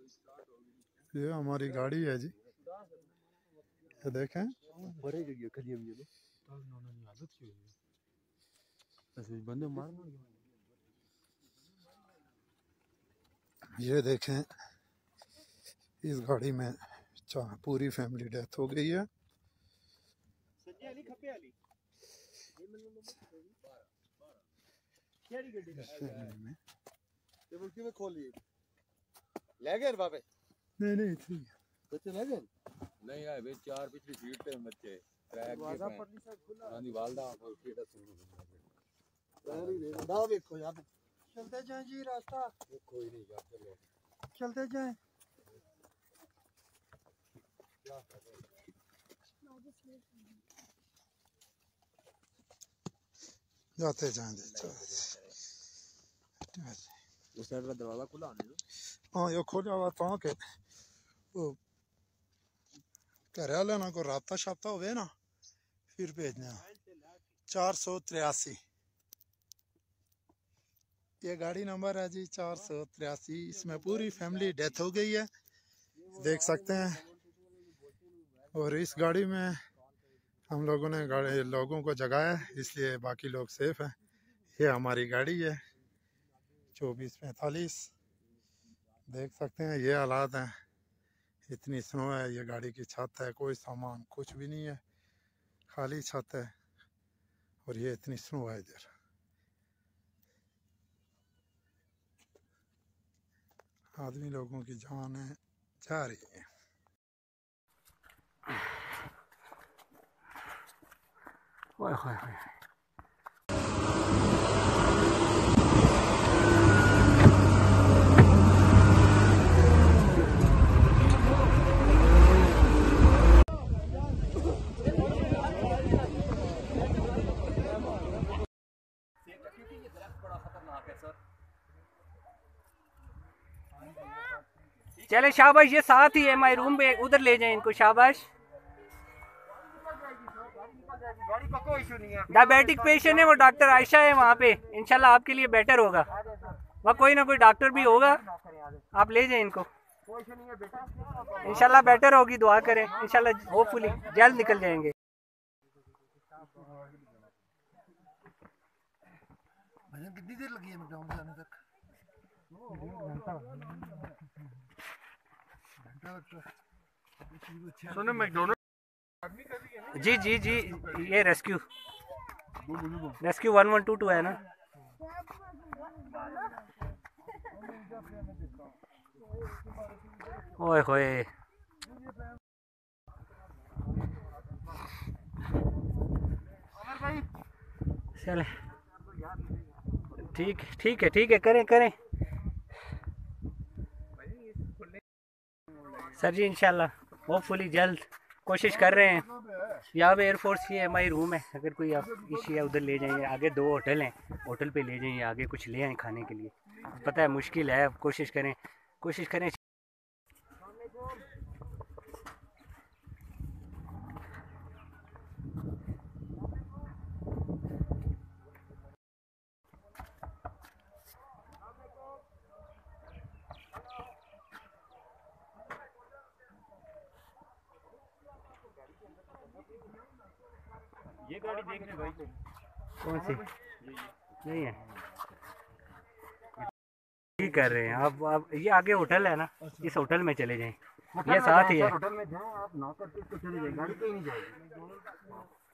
ये हमारी गाड़ी है जी, ये देखें। ये देखें, इस गाड़ी में पूरी फैमिली डेथ हो गई है। नहीं नहीं बच्चे ले गए नहीं आए वे चार पिछली सीट पे बच्चे ट्रैक के वालदा और सीट दाव देखो यार चलते जाएं जी रास्ता कोई नहीं यार चलो चलते जाएं जाते जाएं उस साइड का दरवाजा खुला है हाँ ये खोला हुआ था कि वो घर वाले ना को राबता शाबता हुए ना फिर भेजना 483 ये गाड़ी नंबर है जी 483। इसमें पूरी फैमिली डेथ हो गई है, देख सकते हैं। और इस गाड़ी में हम लोगों ने लोगों को जगाया इसलिए बाकी लोग सेफ हैं। ये हमारी गाड़ी है 2445, देख सकते हैं ये हालात हैं। इतनी स्नो है, ये गाड़ी की छत है, कोई सामान कुछ भी नहीं है, खाली छत है और ये इतनी स्नो है इधर। आदमी लोगों की जान है जा रही है। ओए होए होए चले शाबाश, ये साथ ही है माई रूम पे, उधर ले जाएं इनको, शाबाश। डायबिटिक पेशेंट है वो, डॉक्टर आयशा है वहाँ पे, इंशाल्लाह आपके लिए बेटर होगा। वहाँ कोई ना कोई डॉक्टर भी होगा, आप ले जाएं इनको, इंशाल्लाह बेटर होगी, दुआ करें, इंशाल्लाह होपफुली जल्द निकल जाएंगे। कितनी देर लगी है मैकडॉनल्ड्स जाने तक? सुनो मैकडॉनल्ड्स जी जी जी, ये रेस्क्यू 1122 है ना। ओए होए चले, ठीक है करें सर जी, इंशाल्लाह होपफुली जल्द कोशिश कर रहे हैं। यहाँ पे एयरफोर्स की हमारी रूम है, अगर कोई आप इसी या उधर ले जाएंगे, आगे 2 होटल हैं, होटल पे ले जाएंगे, आगे कुछ ले आए खाने के लिए। पता है मुश्किल है, कोशिश करें। ये गाड़ी देख रहे भाई, कौन सी नहीं है, ठीक कर रहे हैं आप ये आगे होटल है ना, इस होटल में चले जाएं, ये साथ ही है। होटल में जाएं आप, नौकर को चले जाए, गाड़ी कहीं नहीं जाएगी।